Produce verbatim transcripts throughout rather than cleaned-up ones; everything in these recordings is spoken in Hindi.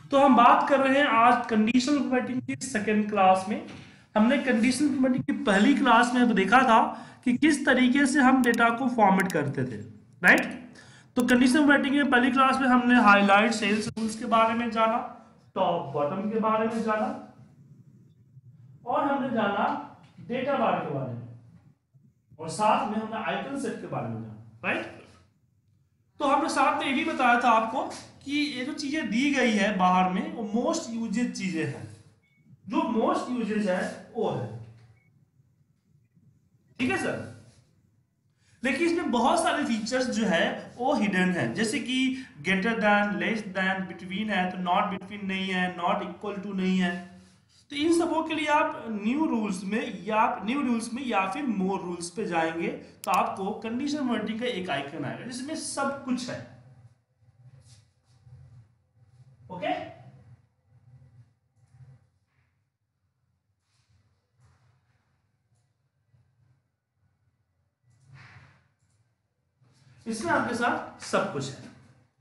तो हम बात कर रहे हैं आज कंडीशनल फॉर्मेटिंग की सेकेंड क्लास में। हमने कंडीशनल फॉर्मेटिंग की पहली क्लास में देखा था कि किस तरीके से हम डेटा को फॉर्मेट करते थे, राइट। तो कंडीशनल फॉर्मेटिंग में पहली क्लास में हमने हाईलाइट सेल्स रूल्स के बारे में जाना, टॉप बॉटम के बारे में जाना, और हमने जाना डेटा बार के बारे में, और साथ में हमने आइकन सेट के बारे में जाना, राइट। तो हमने साथ में ये भी बताया था आपको कि ये जो चीजें दी गई है बाहर में वो मोस्ट यूजेज चीजें हैं, जो मोस्ट यूजेज है वो है, ठीक है सर। लेकिन इसमें बहुत सारे फीचर्स जो है वो हिडन है, जैसे कि greater than, less than, between है तो नॉट बिटवीन नहीं है, नॉट इक्वल टू नहीं है। तो इन सबों के लिए आप न्यू रूल्स में या न्यू रूल्स में या फिर मोर रूल्स पे जाएंगे तो आपको कंडीशनल फॉर्मेटिंग का एक आइकन आएगा जिसमें सब कुछ है, ओके। इसमें आपके साथ सब कुछ है।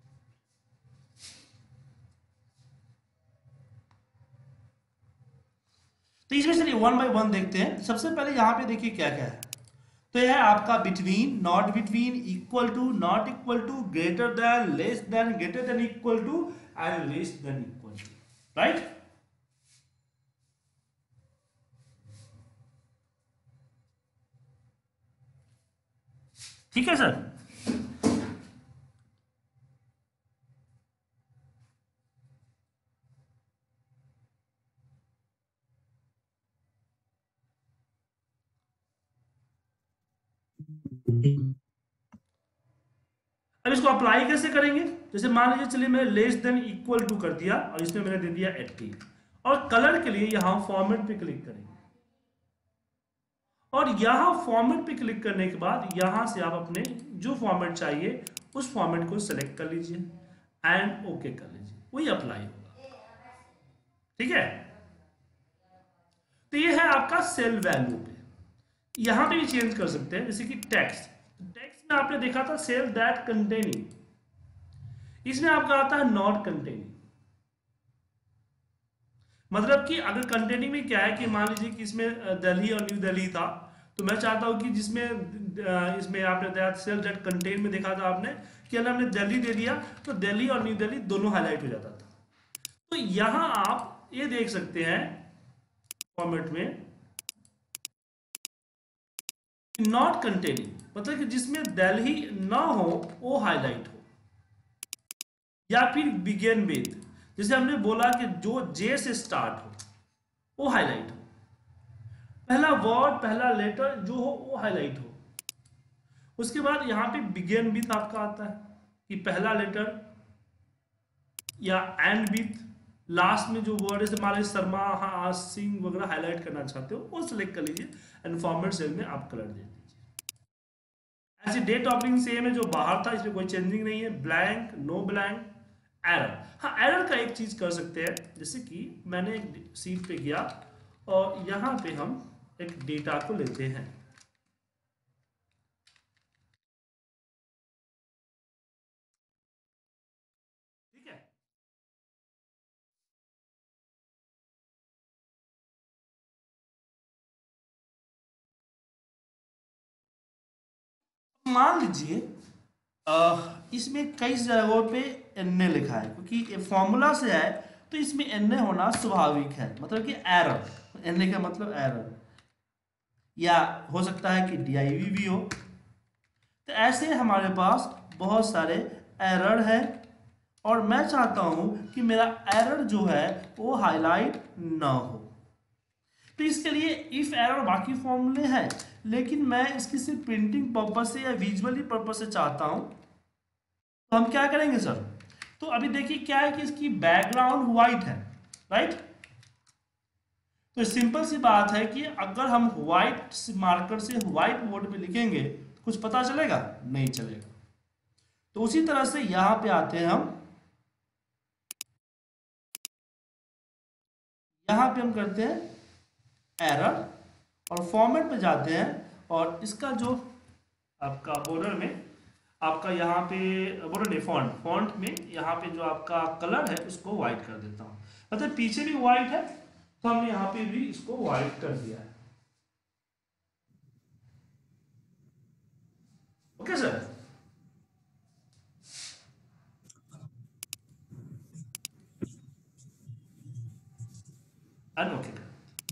तो इसमें चलिए वन बाय वन देखते हैं। सबसे पहले यहां पे देखिए क्या क्या है। तो यह है आपका between, not between, equal to, not equal to, greater than, less than, greater than equal to and less than equal to, right. ठीक है सर। अब इसको अप्लाई कैसे करेंगे? जैसे मान लीजिए चलिए मैंने लेस देन इक्वल टू कर दिया और इसमें मैंने दे दिया एट्टी, और कलर के लिए यहां फॉर्मेट पे क्लिक करेंगे, और यहां फॉर्मेट पे क्लिक करने के बाद यहां से आप अपने जो फॉर्मेट चाहिए उस फॉर्मेट को सेलेक्ट कर लीजिए एंड ओके कर लीजिए, वही अप्लाई होगा, ठीक है। तो ये है आपका सेल वैल्यू पे। यहां पे भी चेंज कर सकते हैं, जैसे कि टेक्स्ट। टेक्स्ट में आपने देखा था सेल दैट कंटेनिंग, इसमें आपका आता है नॉट कंटेनिंग। मतलब कि अगर कंटेनिंग में क्या है कि मान लीजिए कि इसमें दिल्ली और न्यू दिल्ली था, तो मैं चाहता हूं कि जिसमें इसमें आपने देखा सेल दैट कंटेन में देखा था आपने कि अगर हमने दिल्ली दे दिया तो दिल्ली और न्यू दिल्ली दोनों हाईलाइट हो जाता था। तो यहां आप ये देख सकते हैं फॉर्मेट में नॉट कंटेनिंग, मतलब कि जिसमें दिल्ली ना हो वो हाईलाइट हो, या फिर बिगेन विद, जैसे हमने बोला कि जो जे से स्टार्ट हो वो हाईलाइट हो, पहला वर्ड पहला लेटर जो हो वो हाईलाइट हो। उसके बाद यहां पे बिगेन विथ आपका आता है कि पहला लेटर, या एंड विथ, लास्ट में जो वर्ड है जैसे मान लीजिए शर्मा, हाँ, सिंह वगैरह हाईलाइट करना चाहते हो वो सिलेक्ट कर लीजिए एंड फॉर्मेट सेल में आप कलर दे दीजिए। ऐसे डेट ऑपरिंग सेम है जो बाहर था, इसमें कोई चेंजिंग नहीं है। Blank, no blank, error. हाँ, एरर का एक चीज कर सकते हैं, जैसे कि मैंने एक सीट पे गया और यहां पे हम एक डेटा को लेते हैं, ठीक है। मान लीजिए इसमें कई जगहों पे एन ए लिखा है, क्योंकि ये फॉर्मूला से है तो इसमें एन ए होना स्वाभाविक है, मतलब कि एरर, एन ए का मतलब एरर, या हो सकता है कि डी आई वी भी हो। तो ऐसे हमारे पास बहुत सारे एरर है और मैं चाहता हूं कि मेरा एरर जो है वो हाईलाइट ना हो। तो इसके लिए इफ एरर बाकी फॉर्मूले हैं, लेकिन मैं इसकी सिर्फ प्रिंटिंग पर्पज से या विजुअली पर्पज से चाहता हूं, तो हम क्या करेंगे सर? तो अभी देखिए क्या है कि इसकी बैकग्राउंड व्हाइट है, राइट। तो सिंपल सी बात है कि अगर हम व्हाइट मार्कर से व्हाइट बोर्ड पे लिखेंगे तो कुछ पता चलेगा? नहीं चलेगा। तो उसी तरह से यहां पे आते हैं हम, यहां पे हम करते हैं एरर और फॉर्मेट पे जाते हैं और इसका जो आपका बॉर्डर में आपका यहाँ पे बोलो नहीं, फॉन्ट फॉन्ट में यहाँ पे जो आपका कलर है उसको व्हाइट कर देता हूँ। मतलब पीछे भी व्हाइट है तो हमने यहाँ पे भी इसको व्हाइट कर दिया है। ओके सर, अनओके कर।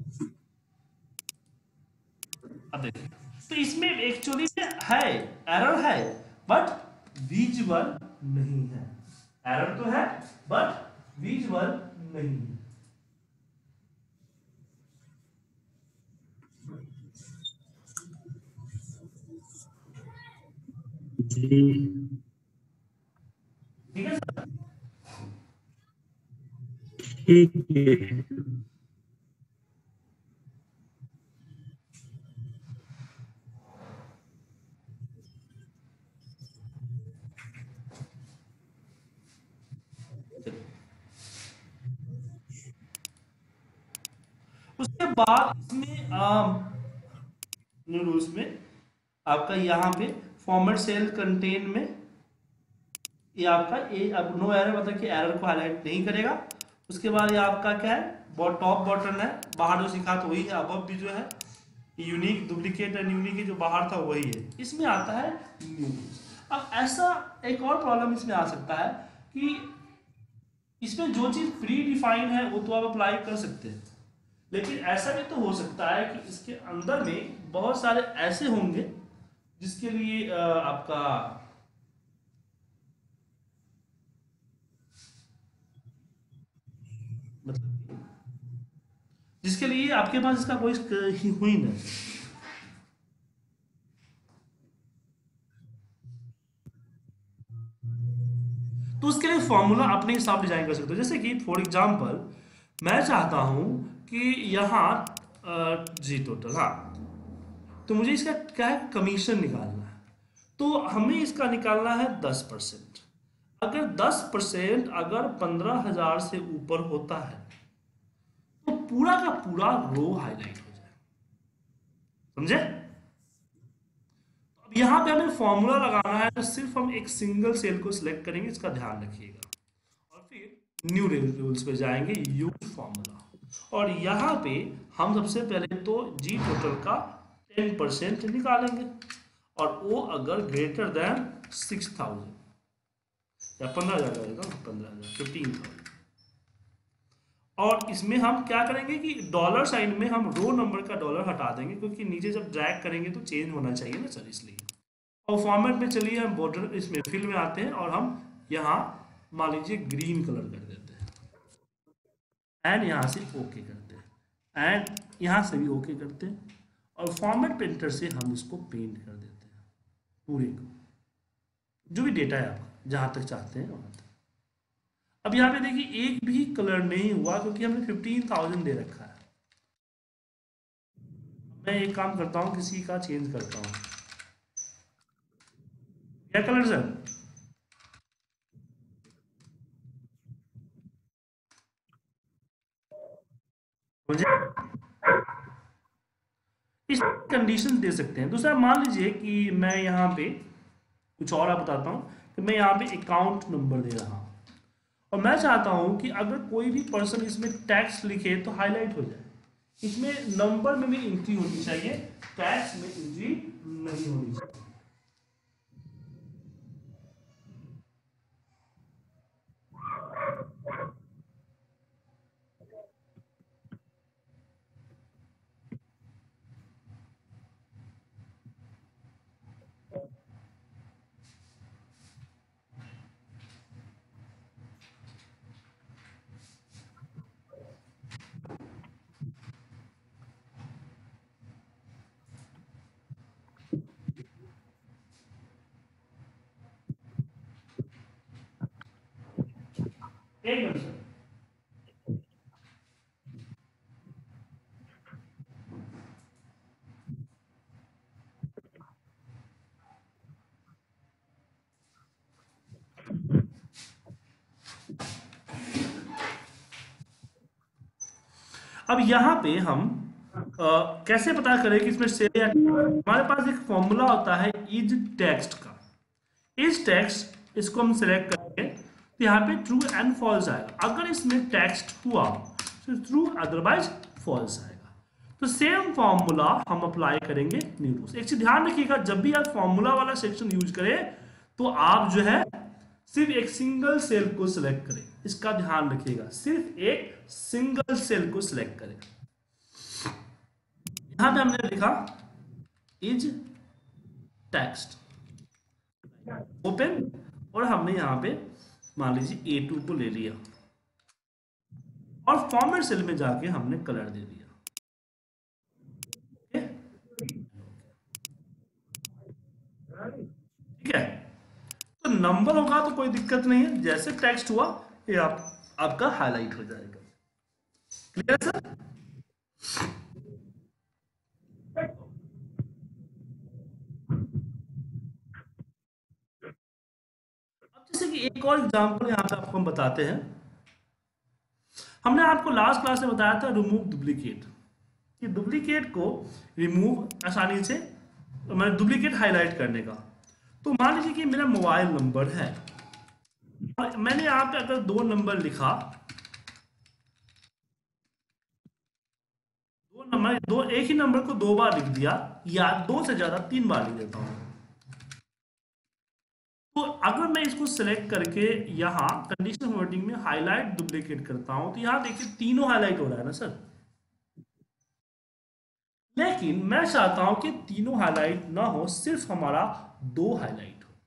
अब देखिए, तो इसमें एक्चुअली है, एरर है, बट विजुअल नहीं है। एरर तो है बट विजुअल नहीं है। जी ठीक है सर। ठीक है। उसके बाद इसमें न्यू रूल्स में आपका यहाँ पे फॉर्मेट सेल कंटेन में ये आपका ए, अब नो एरर मतलब कि एरर को हाईलाइट नहीं करेगा। उसके बाद ये आपका क्या है, टॉप बटन है, बाहर जो सिखा तो वही है, अब भी जो है यूनिक डुप्लीकेट एंड यूनिक जो बाहर था वही है। इसमें आता है न्यू रूल्स। अब ऐसा एक और प्रॉब्लम इसमें आ सकता है कि इसमें जो चीज़ प्री डिफाइंड है वो तो आप अप्लाई कर सकते हैं, लेकिन ऐसा भी तो हो सकता है कि इसके अंदर में बहुत सारे ऐसे होंगे जिसके लिए अ, आपका मतलब जिसके लिए आपके पास इसका कोई हुई ना। तो उसके लिए फॉर्मूला अपने हिसाब डिजाइन कर सकते हो। जैसे कि फॉर एग्जांपल मैं चाहता हूं कि यहाँ जी टोटल, हाँ, तो मुझे इसका क्या है, कमीशन निकालना है। तो हमें इसका निकालना है दस परसेंट। अगर दस परसेंट अगर पंद्रह हजार से ऊपर होता है तो पूरा का पूरा रो हाईलाइट हो जाए। समझे? अब यहाँ पे हमें फॉर्मूला लगाना है, तो सिर्फ हम एक सिंगल सेल को सिलेक्ट करेंगे, इसका ध्यान रखिएगा। और फिर न्यू रूल्स पे जाएंगे, यूज फॉर्मूला, और यहाँ पे हम सबसे पहले तो जी टोटल का टेन परसेंट निकालेंगे, और वो अगर ग्रेटर देन सिक्स थाउजेंड या पंद्रह हजार रहेगा, पंद्रह हजार फिफ्टीन थाउजेंड। और इसमें हम क्या करेंगे कि डॉलर साइन में हम रो नंबर का डॉलर हटा देंगे, क्योंकि नीचे जब ड्रैग करेंगे तो चेंज होना चाहिए ना सर, इसलिए। और फॉर्मेट में चलिए हम बॉर्डर इसमें फिल में आते हैं, और हम यहाँ मान लीजिए ग्रीन कलर कर देते हैं, एंड यहाँ से ओके करते हैं, एंड यहाँ से भी ओके करते हैं, और फॉर्मेट पेंटर से हम इसको पेंट कर देते हैं पूरे को, जो भी डेटा है आपका जहाँ तक चाहते हैं वहाँ तक। अब यहाँ पे देखिए एक भी कलर नहीं हुआ, क्योंकि हमने फिफ्टीन थाउजेंड दे रखा है। मैं एक काम करता हूँ, किसी का चेंज करता हूँ। क्या कलर सर? मुझे इस कंडीशन दे सकते हैं। दूसरा मान लीजिए कि मैं यहाँ पे कुछ और आप बताता हूँ कि मैं यहाँ पे अकाउंट नंबर दे रहा हूँ, और मैं चाहता हूँ कि अगर कोई भी पर्सन इसमें टैक्स लिखे तो हाईलाइट हो जाए। इसमें नंबर में भी एंट्री होनी चाहिए, टैक्स में एंट्री नहीं होनी चाहिए। एक मिनट सर। अब यहाँ पे हम अ, कैसे पता करें कि इसमें से, हमारे पास एक फॉर्मूला होता है इज टेक्स्ट का, इज टेक्स्ट, इसको हम सिलेक्ट करेंगे तो यहाँ पे ट्रू एंड फॉल्स आएगा। अगर इसमें टेक्स्ट हुआ तो ट्रू, अदरवाइज फॉल्स आएगा। तो सेम फॉर्मूला हम अप्लाई करेंगे न्यू रूल्स। एक चीज ध्यान रखिएगा, जब भी आप फॉर्मूला वाला सेक्शन यूज करें तो आप जो है सिर्फ एक सिंगल सेल को सिलेक्ट करें, इसका ध्यान रखिएगा, सिर्फ एक सिंगल सेल को सिलेक्ट करें। यहां पे हमने लिखा इज टेक्स्ट ओपन, और हमने यहां पे मान लीजिए ए टू को ले लिया और फॉर्मेट सेल में जाके हमने कलर दे दिया। ठीक है, तो नंबर होगा तो कोई दिक्कत नहीं है, जैसे टेक्स्ट हुआ ये आप आपका हाईलाइट हो जाएगा। Clear sir? अब जैसे कि एक और एग्जांपल यहां पे आपको हम बताते हैं। हमने आपको लास्ट क्लास में बताया था रिमूव डुप्लीकेट, कि डुप्लीकेट को रिमूव आसानी से, मैंने डुप्लीकेट हाईलाइट करने का। तो मान लीजिए कि मेरा मोबाइल नंबर है और मैंने यहाँ पे अगर दो नंबर लिखा, दो नंबर दो एक ही नंबर को दो बार लिख दिया या दो से ज्यादा तीन बार लिख देता हूं, तो अगर मैं इसको सिलेक्ट करके यहाँ कंडीशनल फॉर्मेटिंग में हाईलाइट डुप्लीकेट करता हूं तो यहाँ देखिए तीनों हाईलाइट हो रहा है ना सर। लेकिन मैं चाहता हूं कि तीनों हाईलाइट ना हो, सिर्फ हमारा दो हाईलाइट हो।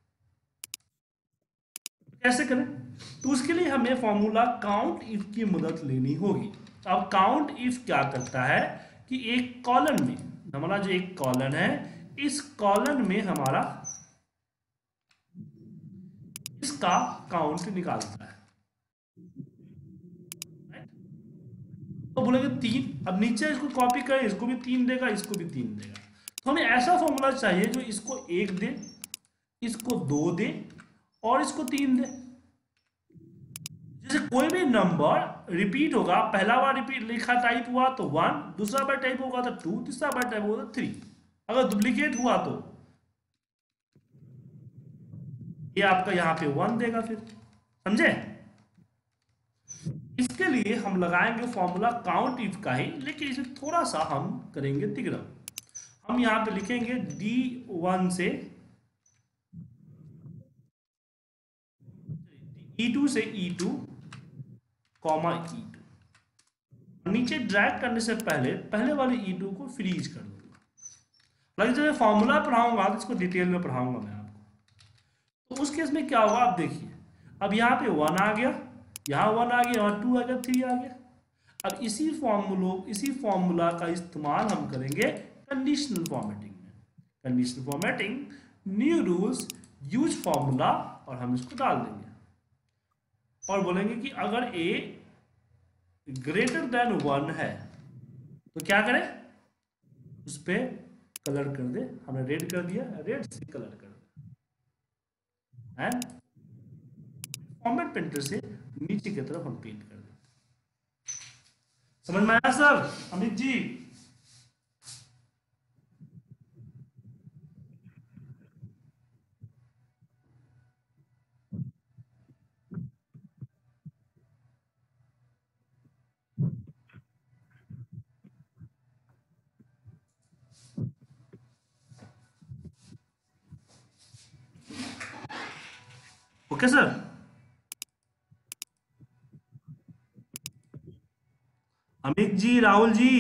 कैसे करें? तो उसके लिए हमें फॉर्मूला काउंट इफ की मदद लेनी होगी। अब काउंट इफ क्या करता है कि एक कॉलन में, हमारा जो एक कॉलन है, इस कॉलन में हमारा इसका काउंट निकालता है। तो बोलेंगे तीन, अब नीचे इसको कॉपी करें, इसको भी तीन देगा, इसको भी तीन देगा। तो हमें ऐसा फॉर्मूला चाहिए जो इसको एक दे, इसको दो दे और इसको तीन दे। जैसे कोई भी नंबर रिपीट होगा, पहला बार रिपीट लिखा टाइप हुआ तो वन, दूसरा बार टाइप होगा तो टू, तीसरा बार टाइप होगा तो थ्री। अगर डुप्लीकेट हुआ तो ये आपका यहां पे वन देगा। फिर समझे? इसके लिए हम लगाएंगे फॉर्मूला काउंट इफ का ही, लेकिन इसे थोड़ा सा हम करेंगे तिगड़ा। हम यहां पे लिखेंगे डी वन से ई टू से E two comma E two. नीचे ड्रैग करने से पहले पहले वाले ई टू को फ्रीज कर दूंगा। लेकिन जब मैं फॉर्मूला पढ़ाऊंगा तो इसको डिटेल में पढ़ाऊंगा मैं आपको। तो उस केस में क्या होगा आप देखिए, अब यहाँ पे वन आ गया, यहाँ वन आ गया, यहाँ टू आ गया, थ्री आ गया। अब इसी फॉर्मूलो इसी फॉर्मूला का इस्तेमाल हम करेंगे कंडीशनल फॉर्मेटिंग में। Conditional formatting, new rules, use formula, और हम इसको डाल देंगे और बोलेंगे कि अगर ए ग्रेटर देन वन है तो क्या करें, उस पर कलर कर दे। हमने रेड कर दिया, रेड से कलर कर दे एंड फॉर्मेट पेंटर से नीचे की तरफ हम पेंट कर देते। समझ में आया sir? Amit ji okay sir? Amit ji, Rahul ji,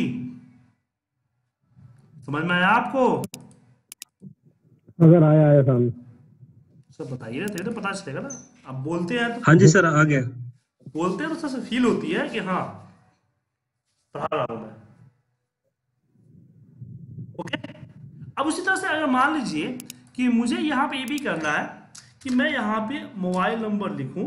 समझ में आया आपको? अगर आया आया सामने सर बताइए ना, तो पता चलेगा ना। आप बोलते हैं तो हाँ जी सर आ गया। बोलते हैं तो सर फील होती है कि हाँ पढ़ा रहा हूं मैं। ओके, अब उसी तरह से अगर मान लीजिए कि मुझे यहां पे ये भी करना है कि मैं यहां पे मोबाइल नंबर लिखूं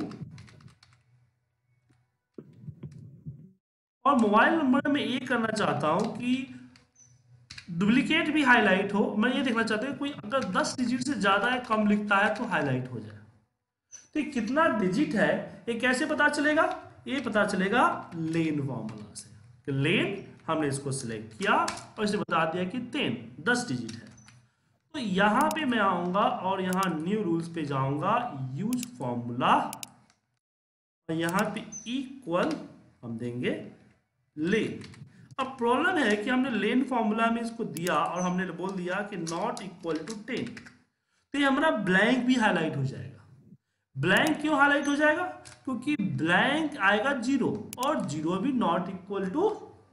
और मोबाइल नंबर में ये करना चाहता हूं कि डुप्लीकेट भी हाईलाइट हो। मैं ये देखना चाहता हूं कोई अगर दस डिजिट से ज्यादा या कम लिखता है तो हाईलाइट हो जाए। तो ये कितना डिजिट है ये कैसे पता चलेगा? ये पता चलेगा लेन फॉर्मूला से। कि लेन हमने इसको सिलेक्ट किया और इसे बता दिया कि टेन, दस डिजिट है। तो यहां पे मैं आऊंगा और यहां न्यू रूल्स पे जाऊंगा, यूज फॉर्मूला, और यहां पे इक्वल हम देंगे लेन। अब प्रॉब्लम है कि हमने लेन फॉर्मूला में इसको दिया और हमने बोल दिया कि नॉट इक्वल टू टेन, तो ये हमारा ब्लैंक भी हाईलाइट हो जाएगा। ब्लैंक क्यों हाईलाइट हो जाएगा? क्योंकि ब्लैंक आएगा जीरो, और जीरो भी नॉट इक्वल टू,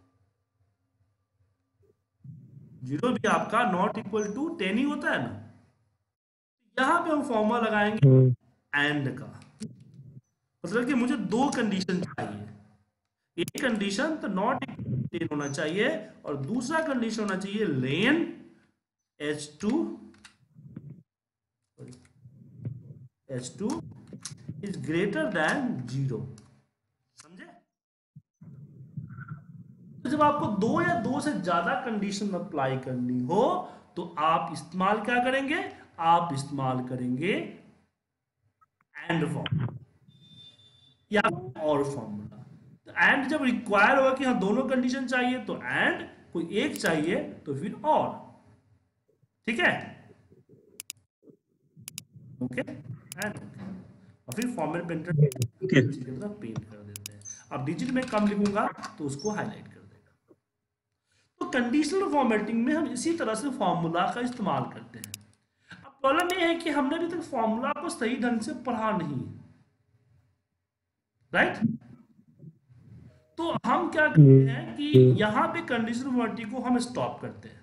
जीरो भी आपका नॉट इक्वल टू टेन ही होता है ना। यहां पे हम फॉर्मूला लगाएंगे हम्म, एंड का, मतलब कि मुझे दो कंडीशन चाहिए। एक कंडीशन तो नॉट इक्वल टेन होना चाहिए, और दूसरा कंडीशन होना चाहिए len H two H two is greater than zero. समझे? तो जब आपको दो या दो से ज्यादा कंडीशन अप्लाई करनी हो तो आप इस्तेमाल क्या करेंगे? आप इस्तेमाल करेंगे एंड फॉर्मूला या और फॉर्मूला। तो एंड जब रिक्वायर होगा कि हाँ दोनों कंडीशन चाहिए तो एंड, कोई एक चाहिए तो फिर और। ठीक है, ओके एंड ओके। और फिर फॉर्मेट पेंटर ठीक है। नीचे की तरफ पेंट कर देते हैं। अब डिजिट में कम लिखूंगा तो उसको हाईलाइट कर देगा। तो कंडीशनल फॉर्मेटिंग में हम इसी तरह से फॉर्मूला का इस्तेमाल करते हैं। अब प्रॉब्लम यह है कि हमने अभी तक फॉर्मूला को सही ढंग से पढ़ा नहीं, राइट? तो हम क्या करते हैं कि हम्म, यहां पे कंडीशनल फॉर्मेटिंग को हम स्टॉप करते हैं।